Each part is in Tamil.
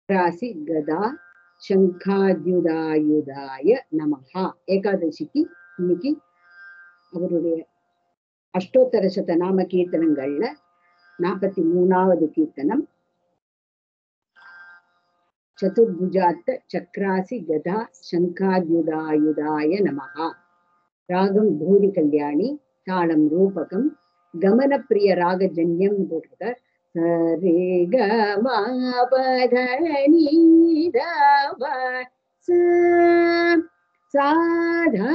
ராசி கதா சங்காத்யுதாயுதாய நமஹா. ஏகாதசிக்கு இன்னைக்கு அவருடைய அஷ்டோத்தர சத நாம கீர்த்தனங்கள்ல 43வது கீர்த்தனம். சதுர்புஜாத்த சக்ராசி கதா சங்காத்யுதாயுதாய நமஹா. ராகம் பூரி கல்யாணி, தாளம் ரூபகம், கமன பிரிய ராகஜன்யம் போட்டிருக்கார். சரே கமபதனி தவ சாதா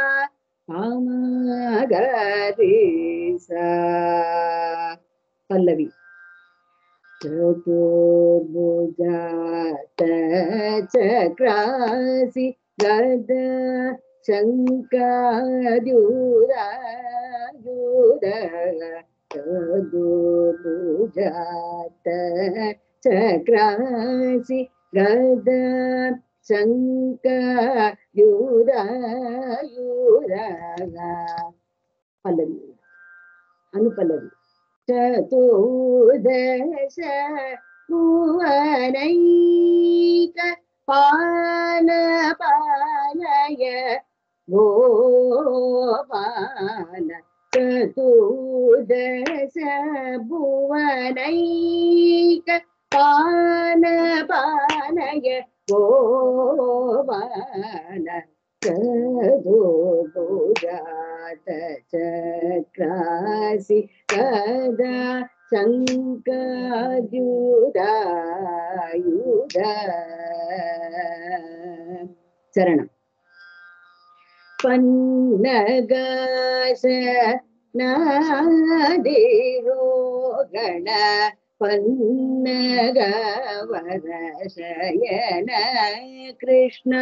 பமகரி சா. பல்லவி. சதுர்புஜாத சக்ராசி கதா சங்காத்யுதாயுத சதுர்புஜாத சக்ராசி கதா சங்காத்யுதாயுத. பல்லவி. அனுபல்லவி. சதுர்தச புவனைக பால பாலய கோபால. சதுர்தச புவனைக பால பாலய கோபால. சதுர்புஜாத சக்ராசி கதா சங்காத்யுதாயுத. சரணம். பன்னகாச நாதிரோகண பன்னகவரசயன கிருஷ்ண.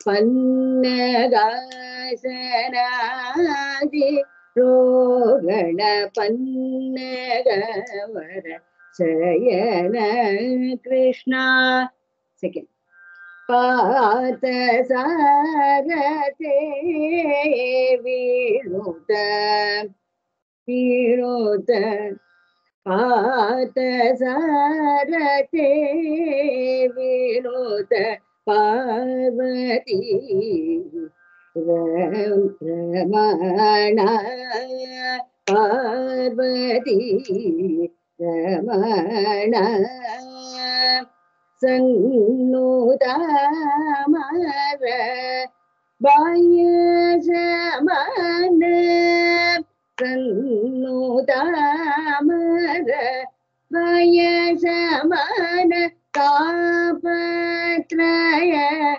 பன்னகாசனாதி ரோகண பன்னகவரசயன கிருஷ்ண. செகண்ட். பார்த்தசாரதே வினோத வினோத. பார்த்தசாரதே வினோத பார்வதி ரமண. பார்வதி ரமண சந்நுதாமர பாயசமன. சந்நுதாமர பாயசமன தாபத்ரய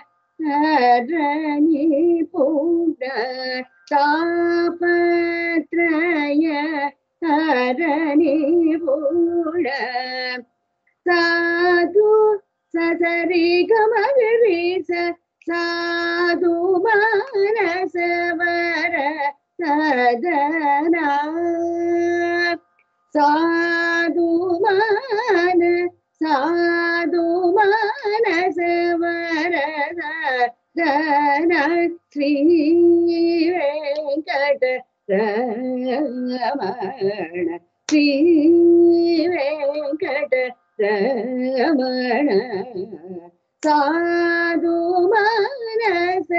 ஹரணி பூட. தாபத்ரய ஹரணி பூட. சாது சசரி கமரி சாது மானசவர சதனா. சாது மானசவர சதனா. ஸ்ரீ வெங்கட ரமண. ஸ்ரீ வெங்கட ரமண. சாது மானச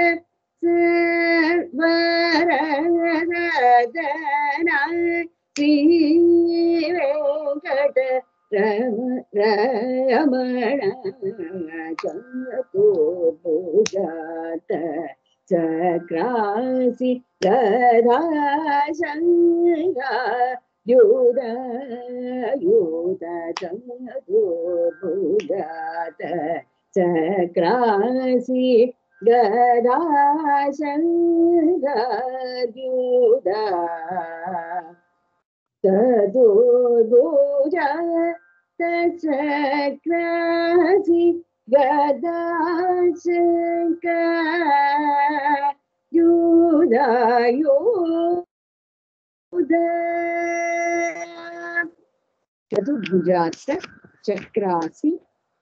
சர்வரதன. ஸ்ரீ வெங்கட ரமண. சதுர்புஜாத சக்ராசி கதா சங்காத்யுதாயுத. சதுர்புஜாத சக்ராசி கதா சங்காத்யுத. சதுர்புஜாத சக்ராசி கதா சங்காத்யுதாயுத. சதுர்புஜாத்த சக்ராசி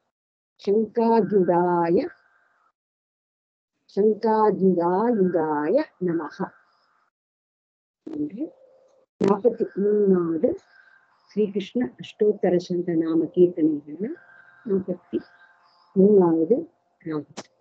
சங்காத்யுதாயுதாய நமஹ. 43வது ஸ்ரீகிருஷ்ண அஷ்டோத்தர சந்த நாம கீர்த்தனைகள் 43 மூணாவது round.